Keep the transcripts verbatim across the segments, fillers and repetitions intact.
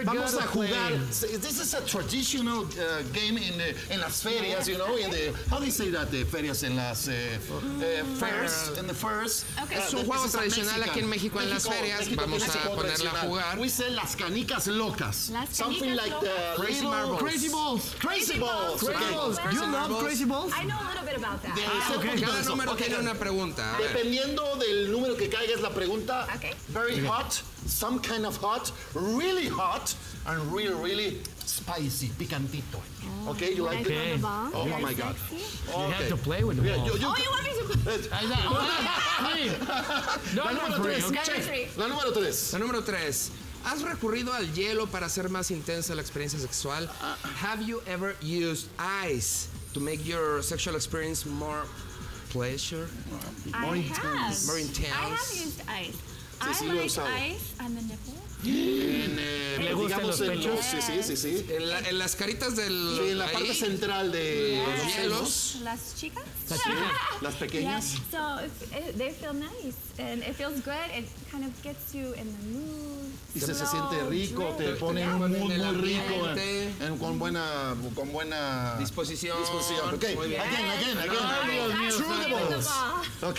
Vamos gotta a jugar. play. This is a traditional uh, game in, the, en las ferias, you know, in the, how do you say that, the ferias en las uh, uh, fairs, in the fairs. Okay. Es un juego tradicional aquí en México en las ferias. México Vamos tiene ese a juego ponerla a tradicional. jugar. We say las canicas locas. Las Something canicas like locas. the Crazy little- marbles. Crazy balls. Crazy balls. Crazy okay. balls. Crazy You love marbles. crazy balls? I know a little bit about that. De- Ah, sé ok. un poquito Cada de eso. número Okay. tiene una pregunta. A ver. Dependiendo del número que caiga es la pregunta. Okay. Very hot, some kind of hot, really hot, and really, really spicy, picantito. Okay, you like Like it? Okay. the ball. Oh, Very my God. sexy. You Okay. have to play with the Yeah, ball. you- you- Oh, you want me to? Ahí está. Three. No, La no, número three, tres. okay? Number three. La número tres. La número tres. ¿Has recurrido al hielo para hacer más intensa la experiencia sexual? Have you ever used ice to make your sexual experience more pleasure? I have. More intense. I have used ice. Sí, sí, I lo he like usado. ice on the nipple. En, eh, ¿Le gustan digamos, los en pechos? Sí, sí, sí, sí. En, la- en las caritas del... Sí, en la ahí, parte central de los los hielos. senos, Las chicas. Las chicas. las pequeñas. Yes. So if, it, they feel nice and it feels good. It kind of gets you in the mood. Y se, se Slow siente rico, te drink. pone Yeah. muy, En muy el rico, ambiente. en- con buena, con buena Disposición. disposición. Okay, Muy bien. again, again, Yes. again. Dios mío, Through the With the balls. ball.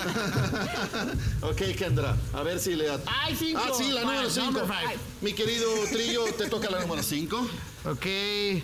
Ok. Ok, Kendra, a ver si le... Ay, cinco. Ah, sí, la Five, número cinco. number five. Mi querido Trillo, te toca la número cinco. Okay.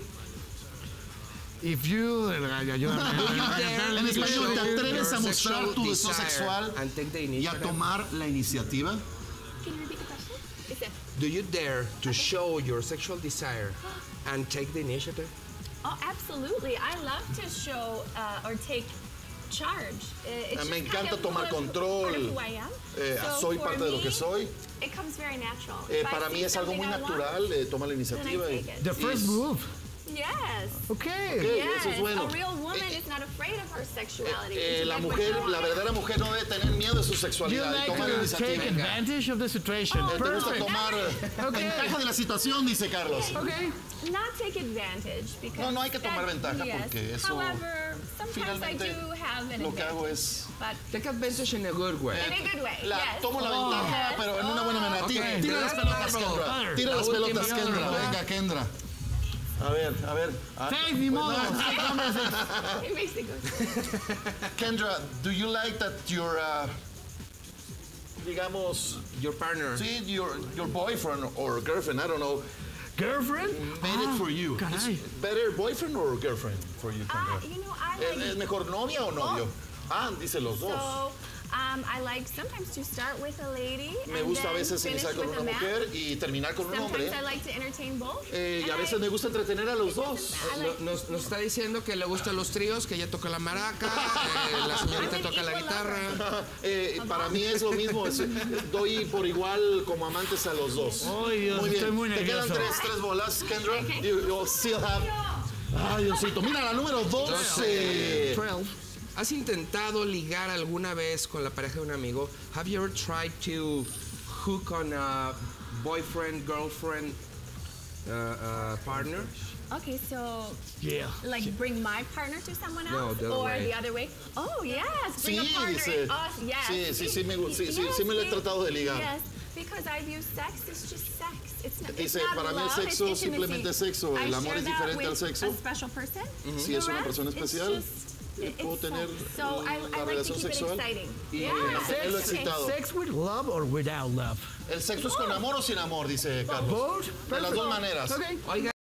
If you... Ayúdame. En español, ¿te atreves a Your mostrar sexual tu deseo desire sexual and take the y a initiative? tomar la iniciativa? Can you repeat the question? It's a, Do you dare to show your sexual desire and take the initiative? oh, absolutely. I love to show uh, or take charge. Uh, It's Me just encanta kind of tomar part of- control. part of who I am. Eh, So soy for parte de lo que me, soy. It comes very natural. Eh, If I para see mí es algo muy something I want, natural, eh, tomar la then I iniciativa. y- take it. The first y- move. Yes. Okay. Ok, Yes. eso es bueno. A real woman Eh, is not afraid of her sexuality. Eh, It's la like mujer, when la you're- verdadera mujer no debe tener miedo de su You sexualidad y like tomar la to take iniciativa. advantage of the situation. Oh, Eh, te gusta Perfect. tomar eh, Ok. ventaja de la situación, dice Carlos. Okay. Not take advantage because No, no hay que tomar that- ventaja yes. porque eso However, sometimes I finalmente do have an lo que hago advantage, es but Take advantage in a good way. in a good way. la, yes. tomo la ventaja, Yes. pero en una buena manera. Ok. Tira, tira las pelotas, Kendra. Tira La las última pelotas, Kendra. ronda. Venga, Kendra. A ver, a ver. Ah, Seis, ni modo. It makes it good. Kendra, do you like that your, uh, digamos, Your partner. see, your your boyfriend or girlfriend, I don't know, Girlfriend? made it for you? caray. Is better boyfriend or girlfriend for you, Ah, Kendra? you know, I ¿Es, es like mejor novia o novio? Ah, dice los dos. so. Um, I like sometimes to start with a lady Me and gusta a then veces finish iniciar con with una a man. mujer y terminar con un hombre. Sometimes I like to entertain both. Eh, y a And veces I- me gusta entretener a los dos. I No- like- Nos, nos está diciendo que le gustan los tríos, que ella toca la maraca, eh, la señorita toca la guitarra. Eh, para mí es lo mismo, es- doy por igual como amantes a los dos. Ay, Dios, muy bien. estoy muy Te quedan nervioso. tres, tres bolas, Kendra. Okay. You, you still have... Ay, Diosito. Mira, la número doce. twelve. ¿Has intentado ligar alguna vez con la pareja de un amigo? Have you ever tried to hook on a boyfriend, girlfriend, uh, uh, partner? Okay, so Yeah. like bring my partner to someone No, else the other or way. the other way? Oh, yes. Bring Sí, a partner dice. in us. Yes. Sí, sí, sí me gu- sí, sí, Yes, sí me lo he sí. tratado de ligar. Yes, because I view sex is just sex. It's not, it's Dice, not para mí el love, it's sexo intimacy. simplemente es sexo, el I amor share es that diferente al with sexo. a special person. Si es una The persona rest, it's especial, just- eh, it's puedo tener sex. So I, la I like to relación keep it sexual exciting. y Yeah. mantenerlo Okay. excitado. Sex with love or without love? ¿El sexo es con amor o sin amor? Dice Carlos. Both? De las dos Perfect. maneras. Okay. Oiga,